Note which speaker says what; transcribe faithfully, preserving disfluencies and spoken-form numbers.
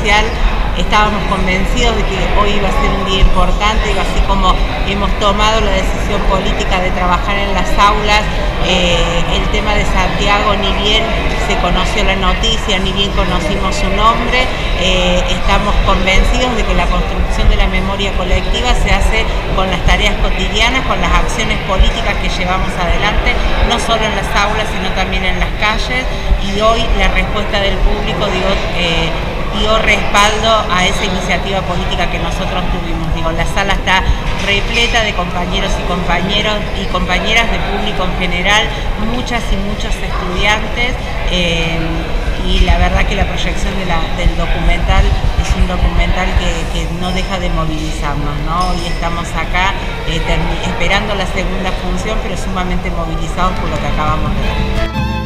Speaker 1: provincial. Estábamos convencidos de que hoy iba a ser un día importante, y así como hemos tomado la decisión política de trabajar en las aulas, eh, el tema de Santiago, ni bien se conoció la noticia, ni bien conocimos su nombre, eh, estamos convencidos de que la construcción de la memoria colectiva se hace con las tareas cotidianas, con las acciones políticas que llevamos adelante, no solo en las aulas, sino también en las calles, y hoy la respuesta del público, digo, eh, dio respaldo a esa iniciativa política que nosotros tuvimos. Digo, la sala está repleta de compañeros y compañeros y compañeras, de público en general, muchas y muchos estudiantes, eh, y la verdad que la proyección de la, del documental es un documental que, que no deja de movilizarnos, ¿no? Hoy estamos acá eh, esperando la segunda función, pero sumamente movilizados por lo que acabamos de ver.